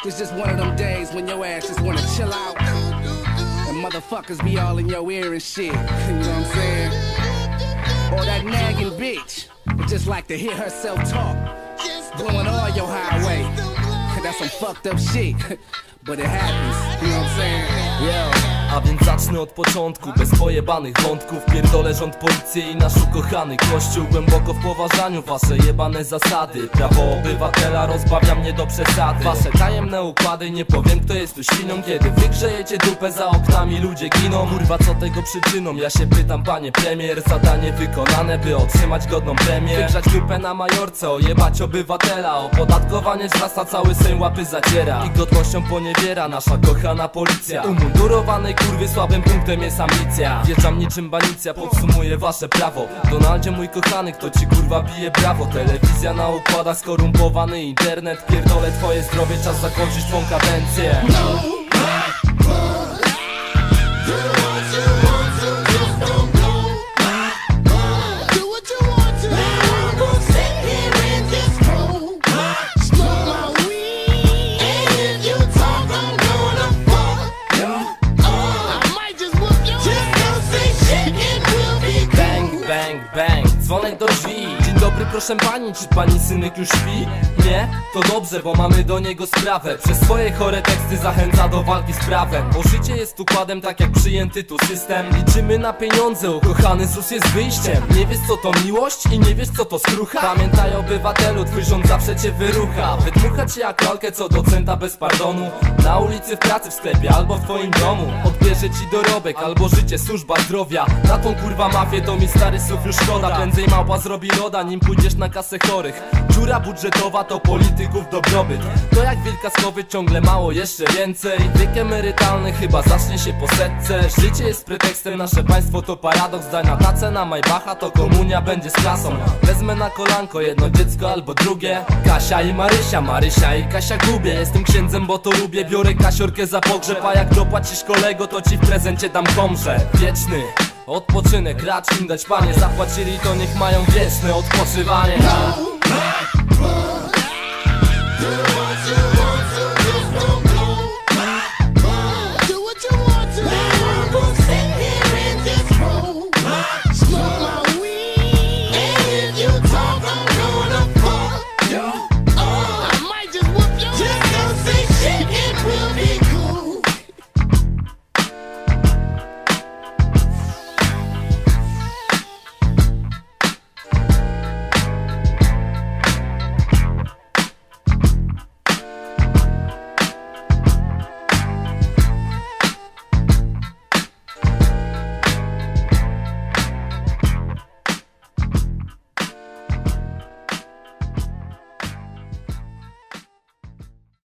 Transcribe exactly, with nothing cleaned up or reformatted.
It's just one of them days when your ass just wanna chill out and motherfuckers be all in your ear and shit. You know what I'm saying? Or that nagging bitch that just like to hear herself talk, blowing all your highway. That's some fucked up shit, but it happens. You know what I'm saying? Yeah. A więc zacznę od początku, bez pojebanych wątków. Pierdolę rząd, policję i nasz ukochany kościół. Głęboko w poważaniu wasze jebane zasady. Prawo obywatela rozbawia mnie do przesady. Wasze tajemne układy, nie powiem kto jest tu świnią. Kiedy wy grzejecie dupę, za oknami ludzie giną. Kurwa, co tego przyczyną? Ja się pytam, panie premier. Zadanie wykonane, by otrzymać godną premię. Wygrzać dupę na majorce, ojebać obywatela. Opodatkowanie wzrasta, cały Sejm łapy zaciera i godnością poniewiera nasza kochana policja. Umundurowanej kurwie słabym punktem jest ambicja. Wjeżdżam niczym banicja, podsumuję wasze prawo. Donaldzie mój kochany, kto ci kurwa bije brawo? Telewizja na układach, skorumpowany internet. Pierdolę twoje zdrowie, czas zakończyć twą kadencję. Bang, bang, dzwonek do drzwi. Dzień dobry proszę pani, czy pani synek już śpi? Nie? To dobrze, bo mamy do niego sprawę. Przez swoje chore teksty zachęca do walki z prawem. Bo życie jest układem, tak jak przyjęty tu system. Liczymy na pieniądze, ukochany Z U S jest wyjściem. Nie wiesz co to miłość i nie wiesz co to skrucha? Pamiętaj obywatelu, twój rząd zawsze cię wyrucha. Wydmucha cię jak lalkę co docenta bez pardonu. Na ulicy, w pracy, w sklepie albo w twoim domu. Odbierze ci dorobek albo życie, służba zdrowia. Na tą kurwa mafię to mi stary słów już szkoda. Prędzej małpa zrobi loda, nim pójdziesz na kasę chorych. Dziura budżetowa to polityków dobrobyt. To jak wilka z kowy, ciągle mało, jeszcze więcej. Wiek emerytalny chyba zacznie się po setce. Życie jest pretekstem, nasze państwo to paradoks. Daj na tacę na Maybacha, to komunia będzie z klasą. Wezmę na kolanko jedno dziecko albo drugie. Kasia i Marysia, Marysia i Kasia gubię. Jestem księdzem, bo to lubię. Biorę kasiorkę za pogrzeb, a jak dopłacisz kolego, to ci w prezencie dam komrze. Wieczny odpoczynek, racz im dać panie. Zapłacili to niech mają wieczne odpoczywanie.